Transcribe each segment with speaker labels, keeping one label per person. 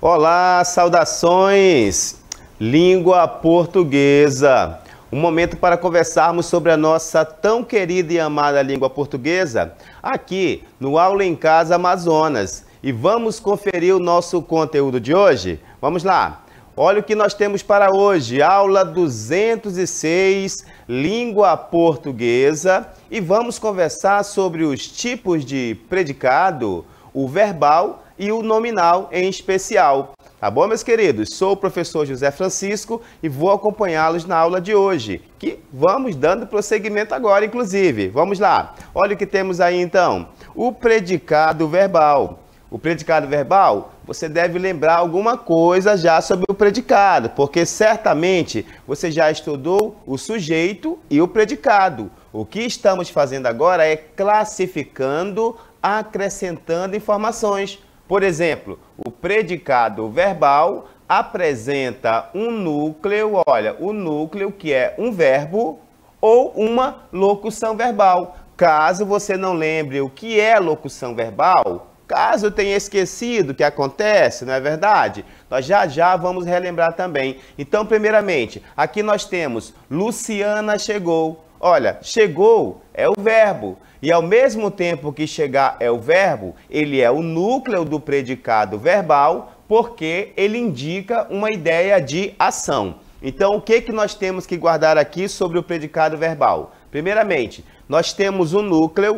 Speaker 1: Olá, saudações! Língua portuguesa. Um momento para conversarmos sobre a nossa tão querida e amada língua portuguesa aqui no Aula em Casa Amazonas. E vamos conferir o nosso conteúdo de hoje? Vamos lá! Olha o que nós temos para hoje, aula 206, língua portuguesa, e vamos conversar sobre os tipos de predicado, o verbal e o nominal em especial. Tá bom, meus queridos? Sou o professor José Francisco e vou acompanhá-los na aula de hoje, que vamos dando prosseguimento agora, inclusive. Vamos lá. Olha o que temos aí, então. O predicado verbal. O predicado verbal, você deve lembrar alguma coisa já sobre o predicado, porque certamente você já estudou o sujeito e o predicado. O que estamos fazendo agora é classificando, acrescentando informações. Por exemplo, o predicado verbal apresenta um núcleo, olha, o núcleo que é um verbo ou uma locução verbal. Caso você não lembre o que é locução verbal, caso tenha esquecido o que acontece, não é verdade? Nós já vamos relembrar também. Então, primeiramente, aqui nós temos Luciana chegou. Olha, chegou é o verbo. E ao mesmo tempo que chegar é o verbo, ele é o núcleo do predicado verbal, porque ele indica uma ideia de ação. Então, o que nós temos que guardar aqui sobre o predicado verbal? Primeiramente, nós temos o núcleo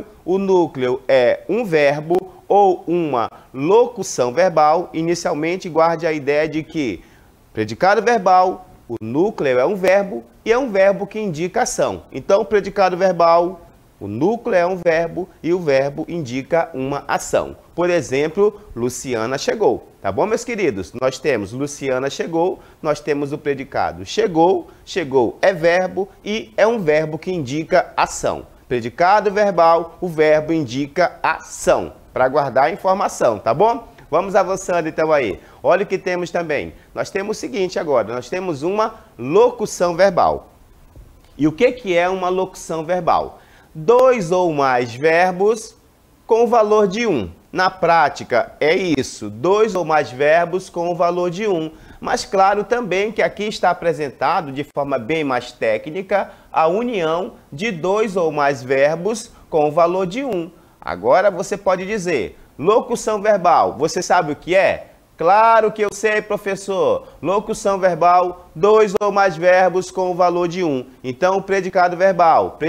Speaker 1: é um verbo ou uma locução verbal. Inicialmente, guarde a ideia de que predicado verbal, o núcleo é um verbo e é um verbo que indica ação. Então, o predicado verbal, o núcleo é um verbo e o verbo indica uma ação. Por exemplo, Luciana chegou. Tá bom, meus queridos? Nós temos Luciana chegou, nós temos o predicado chegou, chegou é verbo e é um verbo que indica ação. Predicado verbal, o verbo indica ação, para guardar a informação, tá bom? Vamos avançando então aí. Olha o que temos também. Nós temos o seguinte agora, nós temos uma locução verbal. E o que é uma locução verbal? Dois ou mais verbos com o valor de 1. Na prática, é isso, dois ou mais verbos com o valor de 1. Mas claro também que aqui está apresentado de forma bem mais técnica a união de dois ou mais verbos com o valor de 1. Agora você pode dizer, locução verbal, você sabe o que é? Claro que eu sei, professor. Locução verbal, dois ou mais verbos com o valor de 1. Então, predicado verbal,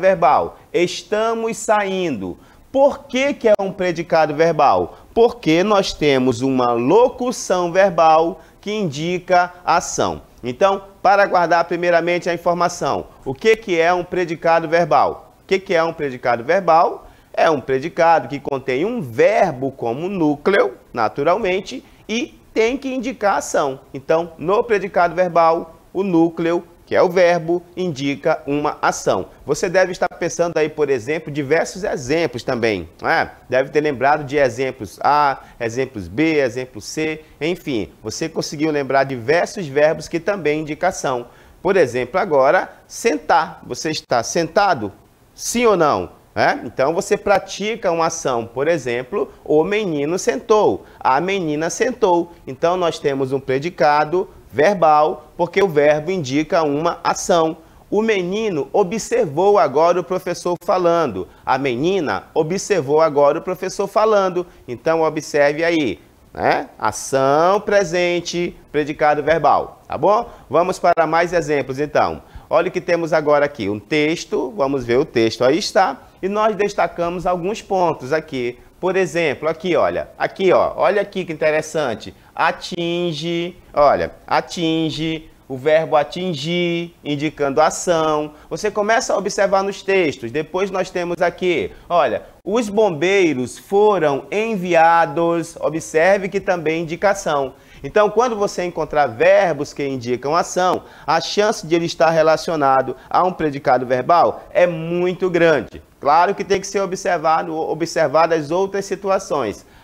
Speaker 1: estamos saindo. Por que é um predicado verbal? Porque nós temos uma locução verbal que indica ação. Então, para guardar primeiramente a informação, o que é um predicado verbal? O que é um predicado verbal? É um predicado que contém um verbo como núcleo, naturalmente, e tem que indicar ação. Então, no predicado verbal, o núcleo, que é o verbo, indica uma ação. Você deve estar pensando aí, por exemplo, diversos exemplos também. Deve ter lembrado de exemplos A, exemplos B, exemplo C, enfim. Você conseguiu lembrar diversos verbos que também indicam ação. Por exemplo, agora, sentar. Você está sentado? Sim ou não? Então, você pratica uma ação, por exemplo, o menino sentou, a menina sentou. Então, nós temos um predicado verbal, porque o verbo indica uma ação. O menino observou agora o professor falando, a menina observou agora o professor falando. Então, observe aí, ação presente, predicado verbal, tá bom? Vamos para mais exemplos, então. Olha o que temos agora aqui, um texto, vamos ver o texto, aí está. E nós destacamos alguns pontos aqui. Por exemplo, aqui, olha aqui que interessante. Atinge, olha, atinge, o verbo atingir, indicando ação. Você começa a observar nos textos. Depois nós temos aqui, olha, os bombeiros foram enviados. Observe que também indica ação. Então, quando você encontrar verbos que indicam ação, a chance de ele estar relacionado a um predicado verbal é muito grande. Claro que tem que ser observadas outras situações,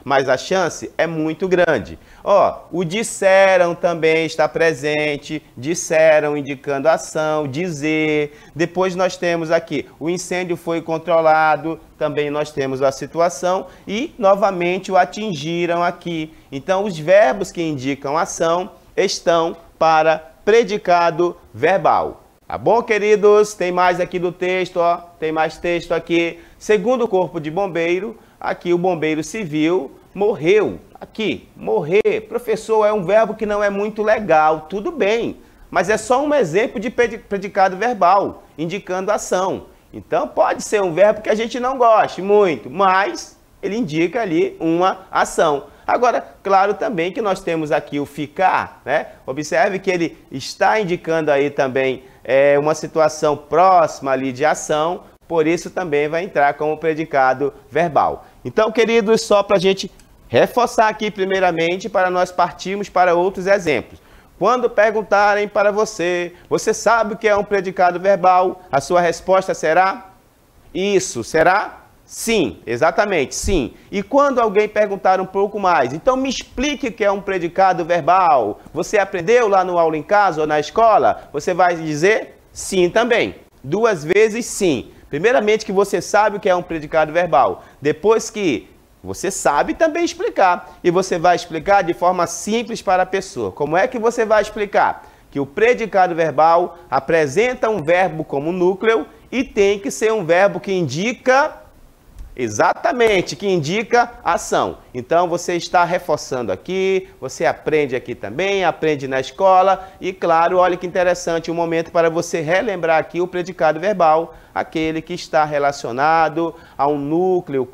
Speaker 1: mas a chance é muito grande. Ó, o disseram também está presente, disseram indicando ação, dizer. Depois nós temos aqui, o incêndio foi controlado, também nós temos a situação e novamente o atingiram aqui. Então os verbos que indicam ação estão para predicado verbal. Tá bom, queridos? Tem mais aqui do texto, ó. Tem mais texto aqui. Segundo o corpo de bombeiro, aqui o bombeiro civil morreu. Aqui, morrer. Professor, é um verbo que não é muito legal. Tudo bem, mas é só um exemplo de predicado verbal, indicando ação. Então, pode ser um verbo que a gente não goste muito, mas ele indica ali uma ação. Agora, claro também que nós temos aqui o ficar, né? Observe que ele está indicando aí também uma situação próxima ali de ação, por isso também vai entrar como predicado verbal. Então, queridos, só para a gente reforçar aqui primeiramente, para nós partirmos para outros exemplos. Quando perguntarem para você, você sabe o que é um predicado verbal? A sua resposta será isso, será? Sim, exatamente, sim. E quando alguém perguntar um pouco mais, então me explique o que é um predicado verbal. Você aprendeu lá no aula em casa ou na escola? Você vai dizer sim também. 2 vezes sim. Primeiramente que você sabe o que é um predicado verbal. Depois que você sabe também explicar. E você vai explicar de forma simples para a pessoa. Como é que você vai explicar? Que o predicado verbal apresenta um verbo como núcleo e tem que ser um verbo que indica... Exatamente, que indica ação. Então você está reforçando aqui, você aprende aqui também, aprende na escola e claro, olha que interessante o momento para você relembrar aqui o predicado verbal, aquele que está relacionado a um núcleo,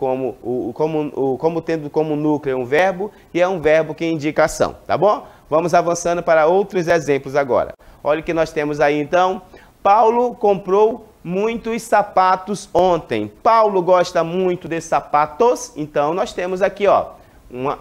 Speaker 1: como tendo como núcleo um verbo e é um verbo que indica ação, tá bom? Vamos avançando para outros exemplos agora. Olha o que nós temos aí então. Paulo comprou muitos sapatos ontem. Paulo gosta muito de sapatos, então nós temos aqui, ó, uma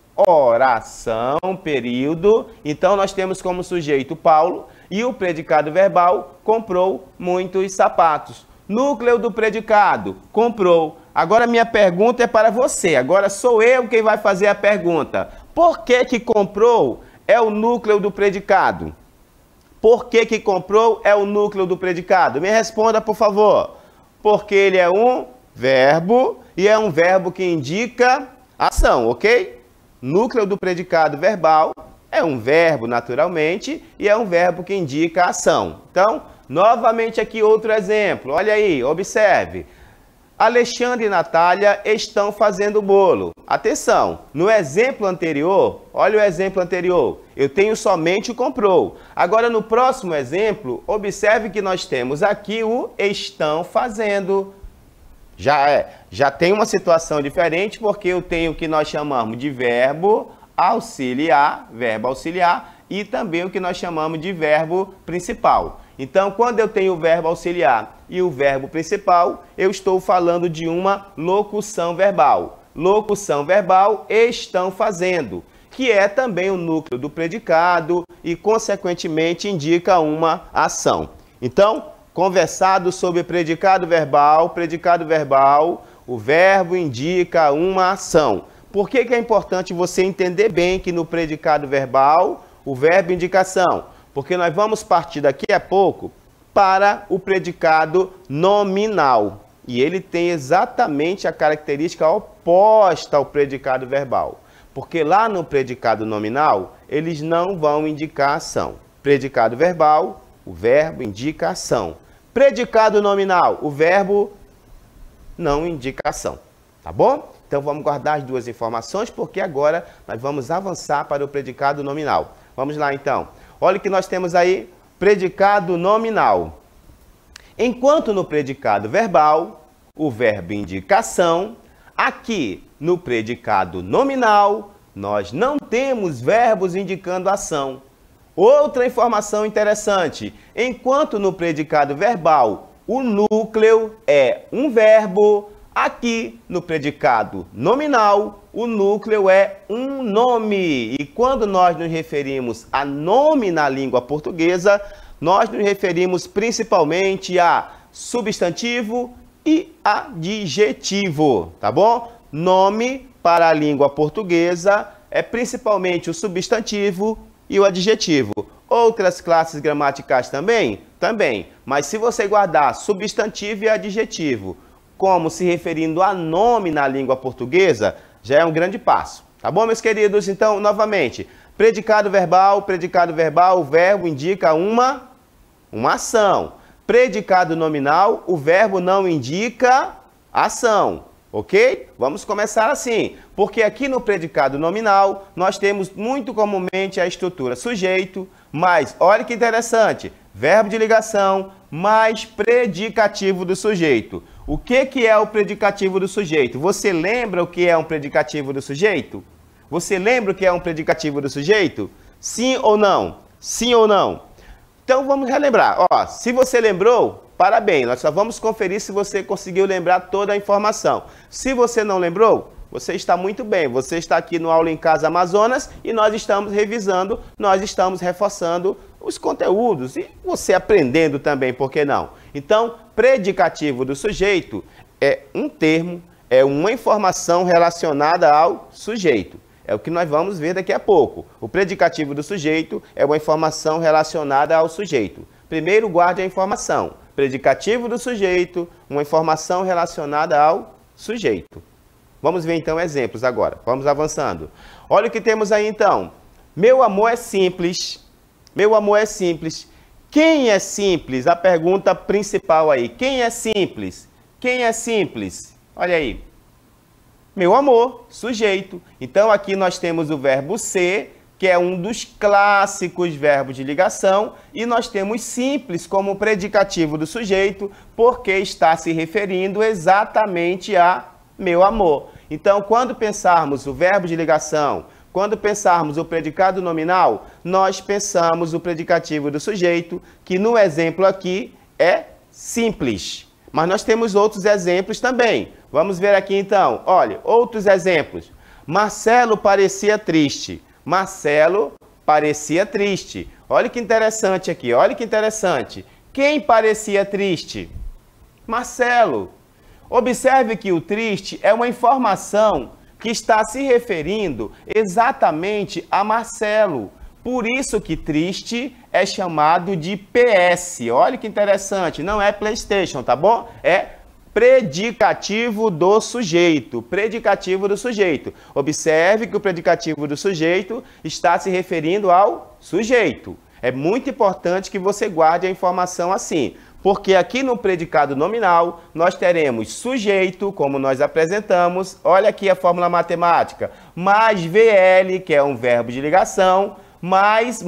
Speaker 1: oração, período. Então nós temos como sujeito Paulo e o predicado verbal comprou muitos sapatos. Núcleo do predicado, comprou. Agora minha pergunta é para você. Agora sou eu quem vai fazer a pergunta. Por que que comprou é o núcleo do predicado? Por que que comprou é o núcleo do predicado? Me responda, por favor. Porque ele é um verbo e é um verbo que indica ação, ok? Núcleo do predicado verbal é um verbo, naturalmente, e é um verbo que indica ação. Então, novamente aqui outro exemplo. Olha aí, observe. Alexandre e Natália estão fazendo bolo. Atenção, no exemplo anterior, olha o exemplo anterior, eu tenho somente o comprou. Agora no próximo exemplo, observe que nós temos aqui o estão fazendo. Já tem uma situação diferente porque eu tenho o que nós chamamos de verbo auxiliar e também o que nós chamamos de verbo principal. Então, quando eu tenho o verbo auxiliar e o verbo principal, eu estou falando de uma locução verbal. Locução verbal, estão fazendo, que é também o núcleo do predicado e, consequentemente, indica uma ação. Então, conversado sobre predicado verbal, o verbo indica uma ação. Por que que é importante você entender bem que no predicado verbal, o verbo indica ação? Porque nós vamos partir daqui a pouco para o predicado nominal. E ele tem exatamente a característica oposta ao predicado verbal. Porque lá no predicado nominal, eles não vão indicar ação. Predicado verbal, o verbo indica ação. Predicado nominal, o verbo não indica ação. Tá bom? Então vamos guardar as duas informações, porque agora nós vamos avançar para o predicado nominal. Vamos lá então. Olha o que nós temos aí, predicado nominal. Enquanto no predicado verbal, o verbo indica ação, aqui no predicado nominal, nós não temos verbos indicando ação. Outra informação interessante, enquanto no predicado verbal, o núcleo é um verbo, aqui no predicado nominal, o núcleo é um nome. E quando nós nos referimos a nome na língua portuguesa, nós nos referimos principalmente a substantivo e adjetivo, tá bom? Nome para a língua portuguesa é principalmente o substantivo e o adjetivo. Outras classes gramaticais também? Também. Mas se você guardar substantivo e adjetivo como se referindo a nome na língua portuguesa, já é um grande passo. Tá bom, meus queridos? Então, novamente, predicado verbal, o verbo indica uma ação. Predicado nominal, o verbo não indica ação. Ok? Vamos começar assim, porque aqui no predicado nominal, nós temos muito comumente a estrutura sujeito, mais, olha que interessante, verbo de ligação, mais predicativo do sujeito. O que é o predicativo do sujeito? Você lembra o que é um predicativo do sujeito? Você lembra o que é um predicativo do sujeito? Sim ou não? Sim ou não? Então vamos relembrar. Ó, se você lembrou, parabéns. Nós só vamos conferir se você conseguiu lembrar toda a informação. Se você não lembrou, você está muito bem. Você está aqui no Aula em Casa Amazonas e nós estamos revisando, nós estamos reforçando os conteúdos e você aprendendo também, por que não? Então, predicativo do sujeito é um termo, é uma informação relacionada ao sujeito. É o que nós vamos ver daqui a pouco. O predicativo do sujeito é uma informação relacionada ao sujeito. Primeiro, guarde a informação. Predicativo do sujeito, uma informação relacionada ao sujeito. Vamos ver então exemplos agora. Vamos avançando. Olha o que temos aí então. Meu amor é simples. Meu amor é simples. Quem é simples? A pergunta principal aí. Quem é simples? Quem é simples? Olha aí. Meu amor, sujeito. Então, aqui nós temos o verbo ser, que é um dos clássicos verbos de ligação, e nós temos simples como predicativo do sujeito, porque está se referindo exatamente a meu amor. Então, quando pensarmos o verbo de ligação, quando pensarmos o predicado nominal, nós pensamos o predicativo do sujeito, que no exemplo aqui é simples. Mas nós temos outros exemplos também. Vamos ver aqui então. Olha, outros exemplos. Marcelo parecia triste. Marcelo parecia triste. Olha que interessante aqui. Olha que interessante. Quem parecia triste? Marcelo. Observe que o triste é uma informação que está se referindo exatamente a Marcelo. Por isso que triste é chamado de PS. Olha que interessante, não é PlayStation, tá bom? É predicativo do sujeito. Predicativo do sujeito. Observe que o predicativo do sujeito está se referindo ao sujeito. É muito importante que você guarde a informação assim, porque aqui no predicado nominal nós teremos sujeito, como nós apresentamos. Olha aqui a fórmula matemática. Mais VL, que é um verbo de ligação, mais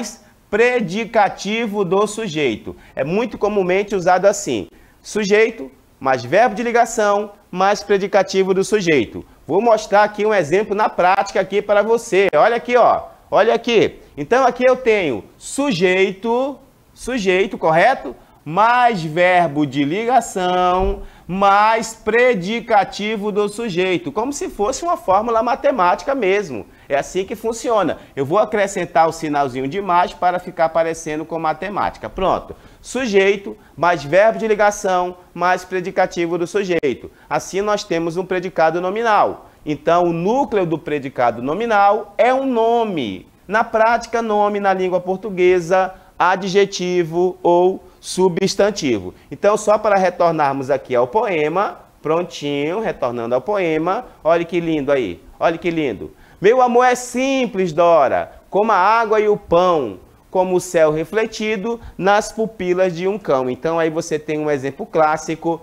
Speaker 1: predicativo do sujeito. É muito comumente usado assim. Sujeito, mais verbo de ligação, mais predicativo do sujeito. Vou mostrar aqui um exemplo na prática aqui para você. Olha aqui, ó. Olha aqui. Então aqui eu tenho sujeito, correto? Mais verbo de ligação, mais predicativo do sujeito, como se fosse uma fórmula matemática mesmo. É assim que funciona. Eu vou acrescentar o sinalzinho de mais para ficar parecendo com matemática. Pronto. Sujeito, mais verbo de ligação, mais predicativo do sujeito. Assim nós temos um predicado nominal. Então, o núcleo do predicado nominal é um nome. Na prática, nome na língua portuguesa, adjetivo ou substantivo. Então, só para retornarmos aqui ao poema, prontinho, retornando ao poema, olha que lindo aí, olha que lindo. Meu amor é simples, Dora, como a água e o pão, como o céu refletido nas pupilas de um cão. Então, aí você tem um exemplo clássico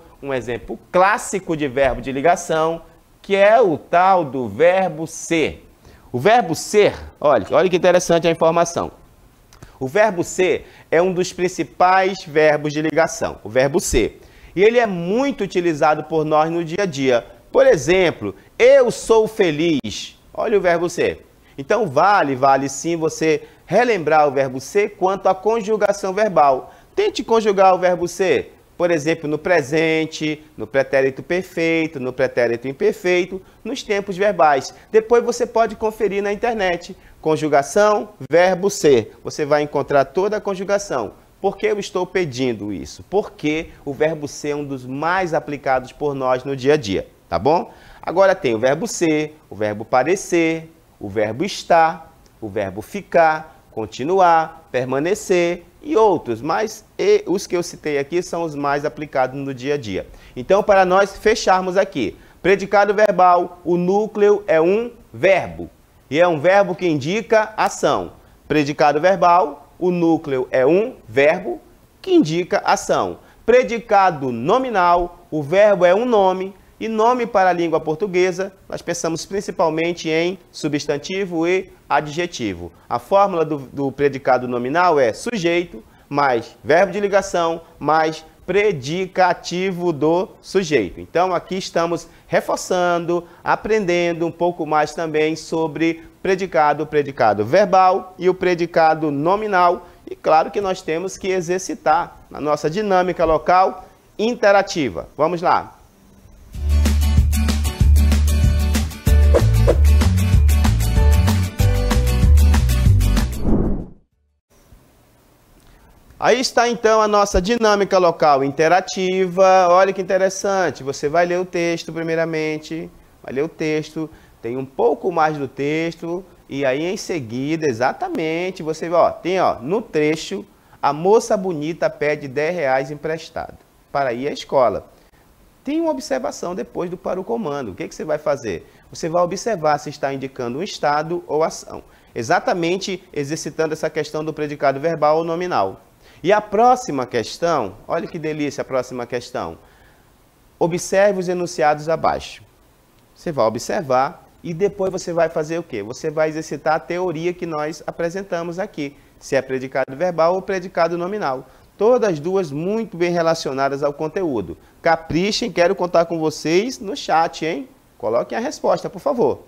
Speaker 1: de verbo de ligação, que é o tal do verbo ser. O verbo ser, olha que interessante a informação. O verbo ser é um dos principais verbos de ligação, o verbo ser. E ele é muito utilizado por nós no dia a dia. Por exemplo, eu sou feliz. Olha o verbo ser. Então vale sim você relembrar o verbo ser quanto à conjugação verbal. Tente conjugar o verbo ser, por exemplo, no presente, no pretérito perfeito, no pretérito imperfeito, nos tempos verbais. Depois você pode conferir na internet. Conjugação, verbo ser. Você vai encontrar toda a conjugação. Por que eu estou pedindo isso? Porque o verbo ser é um dos mais aplicados por nós no dia a dia, tá bom? Agora tem o verbo ser, o verbo parecer, o verbo estar, o verbo ficar, continuar, permanecer e outros, mas os que eu citei aqui são os mais aplicados no dia a dia. Então, para nós fecharmos aqui, predicado verbal, o núcleo é um verbo, e é um verbo que indica ação. Predicado verbal, o núcleo é um verbo que indica ação. Predicado nominal, o verbo é um nome, e nome para a língua portuguesa, nós pensamos principalmente em substantivo e adjetivo. A fórmula do predicado nominal é sujeito, mais verbo de ligação, mais predicativo do sujeito. Então, aqui estamos reforçando, aprendendo um pouco mais também sobre predicado verbal e o predicado nominal. E claro que nós temos que exercitar na nossa dinâmica local interativa. Vamos lá. Aí está então a nossa dinâmica local interativa. Olha que interessante, você vai ler o texto primeiramente, vai ler o texto, tem um pouco mais do texto e aí em seguida, exatamente, você tem no trecho, a moça bonita pede R$10 emprestado para ir à escola. Tem uma observação depois do para o comando. O que você vai fazer? Você vai observar se está indicando um estado ou ação. Exatamente exercitando essa questão do predicado verbal ou nominal. E a próxima questão, olha que delícia a próxima questão. Observe os enunciados abaixo. Você vai observar e depois você vai fazer o quê? Você vai exercitar a teoria que nós apresentamos aqui. Se é predicado verbal ou predicado nominal. Todas duas muito bem relacionadas ao conteúdo. Caprichem, quero contar com vocês no chat, hein? Coloquem a resposta, por favor.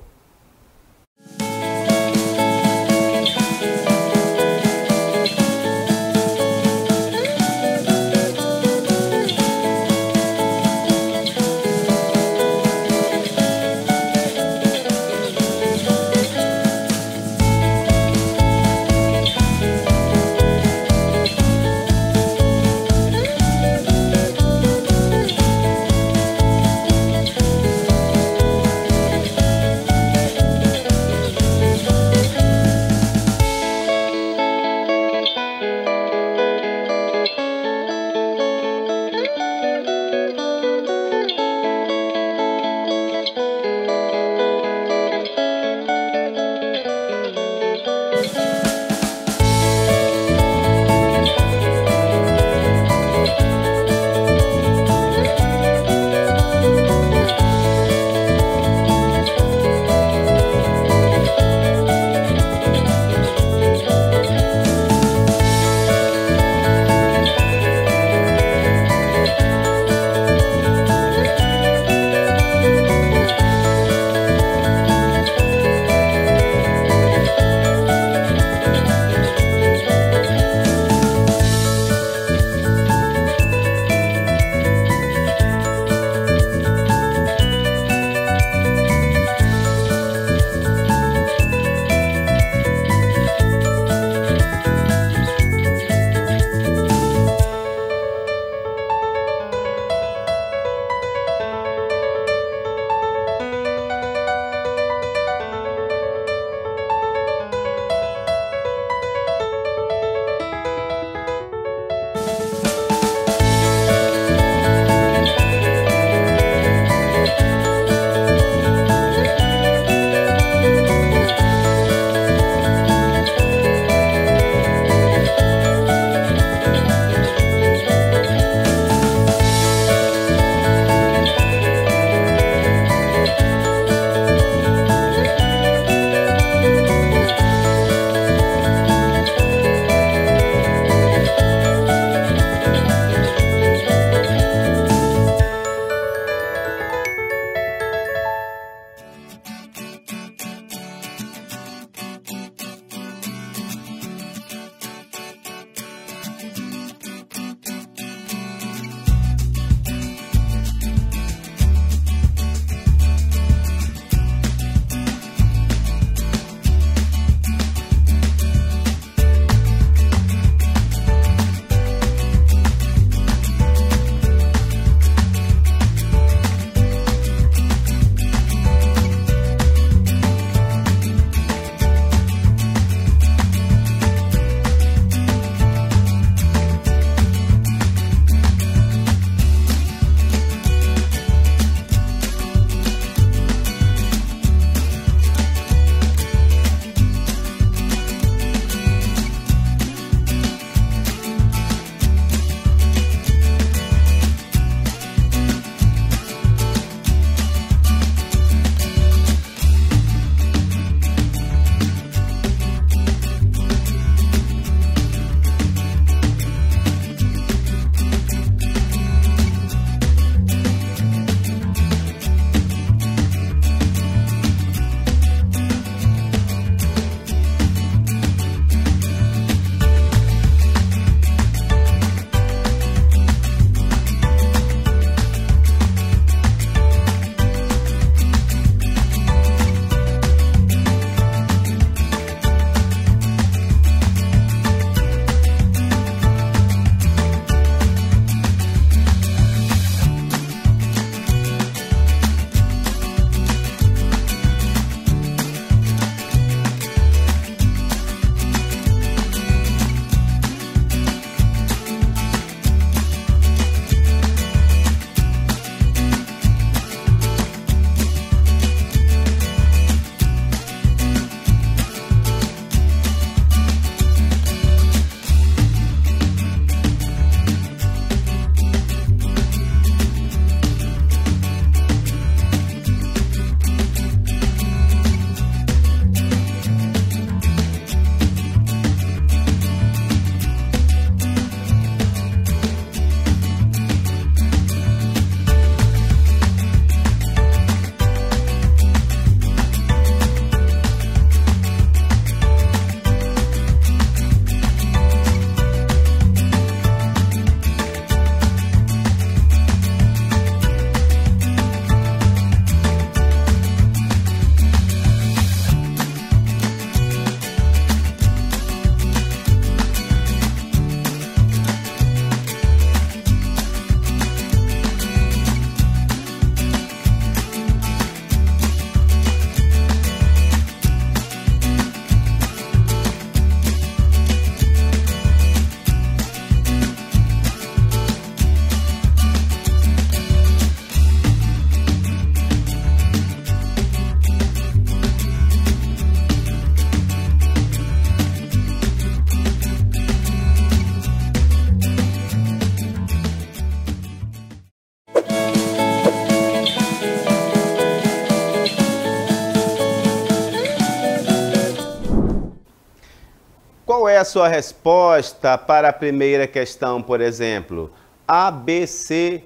Speaker 1: a sua resposta para a primeira questão, por exemplo? A, B, C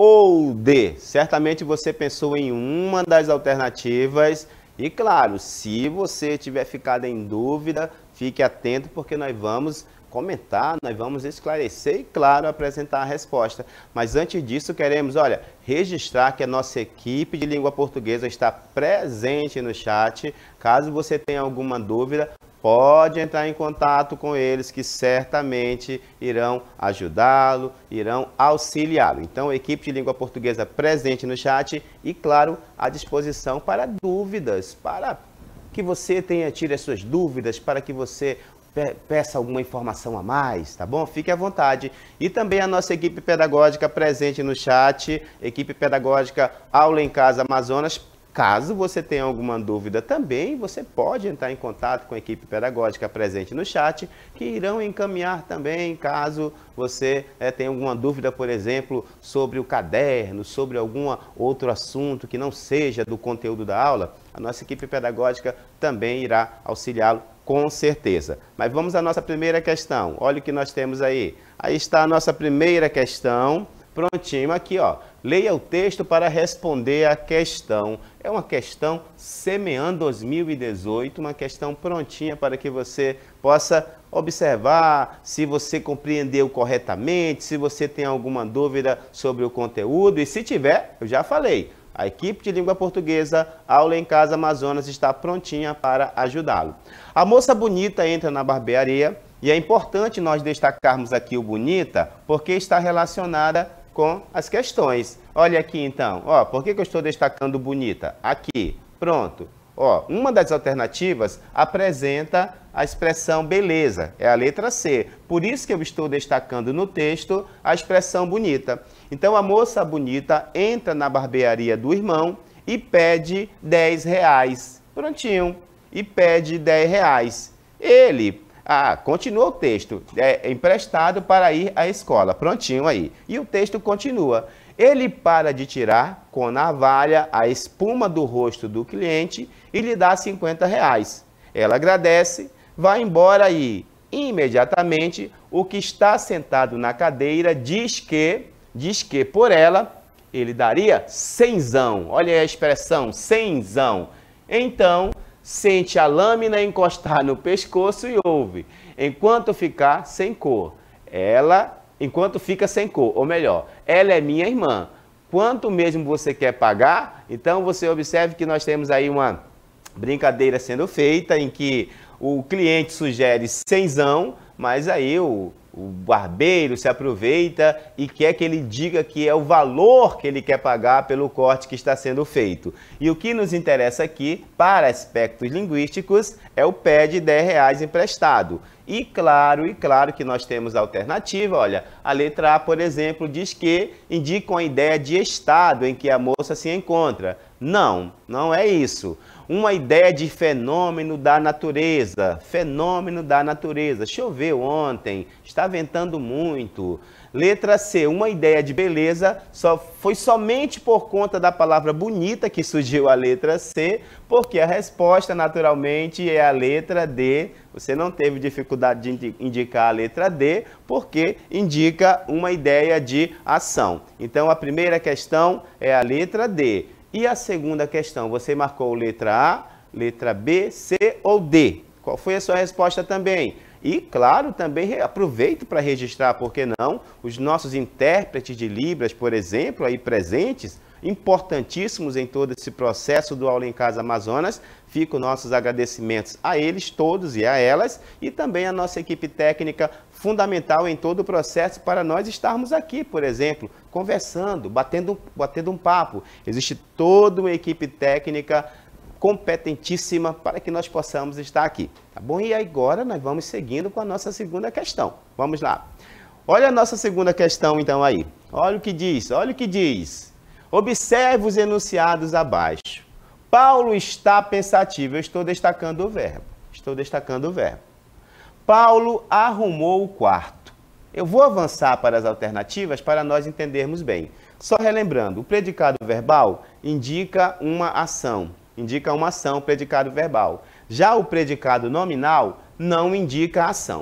Speaker 1: ou D? Certamente você pensou em uma das alternativas. E claro, se você tiver ficado em dúvida, fique atento porque nós vamos comentar, nós vamos esclarecer e, claro, apresentar a resposta. Mas antes disso, queremos, olha, registrar que a nossa equipe de língua portuguesa está presente no chat. Caso você tenha alguma dúvida, pode entrar em contato com eles que certamente irão ajudá-lo, irão auxiliá-lo. Então, a equipe de língua portuguesa presente no chat e, claro, à disposição para dúvidas, para que você tire as suas dúvidas, para que você peça alguma informação a mais, tá bom? Fique à vontade. E também a nossa equipe pedagógica presente no chat, equipe pedagógica Aula em Casa Amazonas. Caso você tenha alguma dúvida também, você pode entrar em contato com a equipe pedagógica presente no chat, que irão encaminhar também, caso você tenha alguma dúvida, por exemplo, sobre o caderno, sobre algum outro assunto que não seja do conteúdo da aula, a nossa equipe pedagógica também irá auxiliá-lo com certeza. Mas vamos à nossa primeira questão. Olha o que nós temos aí. Aí está a nossa primeira questão. Prontinho, aqui ó, leia o texto para responder a questão. É uma questão Semeando 2018, uma questão prontinha para que você possa observar se você compreendeu corretamente, se você tem alguma dúvida sobre o conteúdo. E se tiver, eu já falei, a equipe de língua portuguesa Aula em Casa Amazonas está prontinha para ajudá-lo. A moça bonita entra na barbearia e é importante nós destacarmos aqui o bonita porque está relacionada com as questões. Olha aqui então, ó, por que eu estou destacando bonita? Aqui, pronto. Ó, uma das alternativas apresenta a expressão beleza, é a letra C. Por isso que eu estou destacando no texto a expressão bonita. Então a moça bonita entra na barbearia do irmão e pede R$10. Prontinho, e pede R$10. Ele... continua o texto, é emprestado para ir à escola, prontinho aí. E o texto continua. Ele para de tirar com navalha a espuma do rosto do cliente e lhe dá R$50. Ela agradece, vai embora e, imediatamente, o que está sentado na cadeira diz que por ela, ele daria cenzão. Olha aí a expressão, cenzão. Então, sente a lâmina encostar no pescoço e ouve, enquanto fica sem cor. Enquanto fica sem cor, ou melhor, ela é minha irmã. Quanto mesmo você quer pagar? Então você observe que nós temos aí uma brincadeira sendo feita em que o cliente sugere cenzão, mas aí o barbeiro se aproveita e quer que ele diga que é o valor que ele quer pagar pelo corte que está sendo feito. E o que nos interessa aqui, para aspectos linguísticos, é o pede R$10 emprestado. E claro que nós temos a alternativa, olha, a letra A, por exemplo, diz que indica uma ideia de estado em que a moça se encontra. Não, não é isso. Uma ideia de fenômeno da natureza. Fenômeno da natureza. Choveu ontem, está ventando muito. Letra C, uma ideia de beleza. Foi somente por conta da palavra bonita que surgiu a letra C, porque a resposta, naturalmente, é a letra D. Você não teve dificuldade de indicar a letra D, porque indica uma ideia de ação. Então, a primeira questão é a letra D. E a segunda questão, você marcou letra A, letra B, C ou D? Qual foi a sua resposta também? E, claro, também aproveito para registrar, por que não, os nossos intérpretes de Libras, por exemplo, aí presentes, importantíssimos em todo esse processo do Aula em Casa Amazonas. Ficam nossos agradecimentos a eles todos e a elas, e também a nossa equipe técnica fundamental em todo o processo para nós estarmos aqui, por exemplo, conversando, batendo um papo. Existe toda uma equipe técnica competentíssima para que nós possamos estar aqui, tá bom? E agora nós vamos seguindo com a nossa segunda questão. Vamos lá. Olha a nossa segunda questão então aí. Olha o que diz, olha o que diz. Observe os enunciados abaixo. Paulo está pensativo. Eu estou destacando o verbo. Paulo arrumou o quarto. Eu vou avançar para as alternativas para nós entendermos bem. Só relembrando, o predicado verbal indica uma ação. O predicado verbal. Já o predicado nominal não indica ação.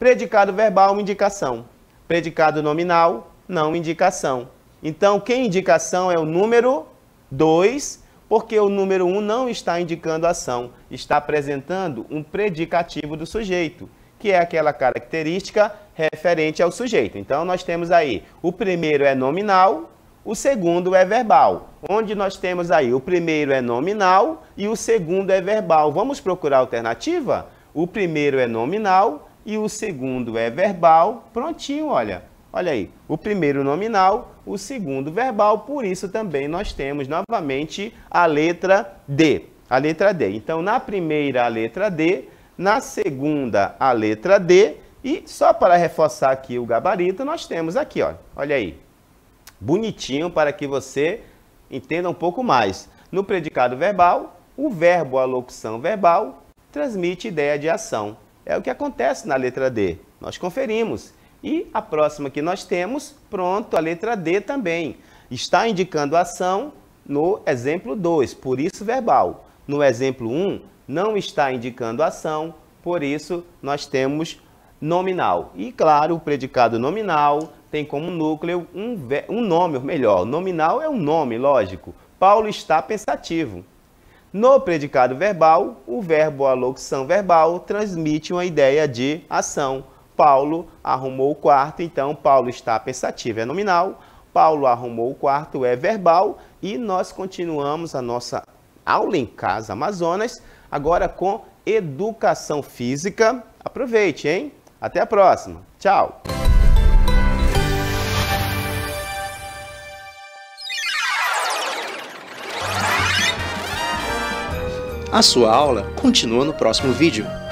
Speaker 1: Predicado verbal, indicação. Predicado nominal, não indicação. Então, quem indicação é o número 2, porque o número 1 não está indicando ação, está apresentando um predicativo do sujeito, que é aquela característica referente ao sujeito. Então, nós temos aí, o primeiro é nominal, o segundo é verbal. Onde nós temos aí, o primeiro é nominal e o segundo é verbal. Vamos procurar a alternativa? O primeiro é nominal e o segundo é verbal. Prontinho, olha. Olha aí, o primeiro nominal, o segundo verbal, por isso também nós temos novamente a letra D. A letra D. Então, na primeira, a letra D, na segunda, a letra D, e só para reforçar aqui o gabarito, nós temos aqui, ó, olha aí, bonitinho para que você entenda um pouco mais. No predicado verbal, o verbo, a locução verbal, transmite ideia de ação. É o que acontece na letra D. Nós conferimos. E a próxima que nós temos, pronto, a letra D também. Está indicando ação no exemplo 2, por isso verbal. No exemplo 1, não está indicando ação, por isso nós temos nominal. E claro, o predicado nominal tem como núcleo um nome, ou melhor, nominal é um nome, lógico. Paulo está pensativo. No predicado verbal, o verbo, a locução verbal, transmite uma ideia de ação. Paulo arrumou o quarto, então Paulo está pensativo, é nominal. Paulo arrumou o quarto, é verbal. E nós continuamos a nossa aula em casa Amazonas, agora com educação física. Aproveite, hein? Até a próxima. Tchau!
Speaker 2: A sua aula continua no próximo vídeo.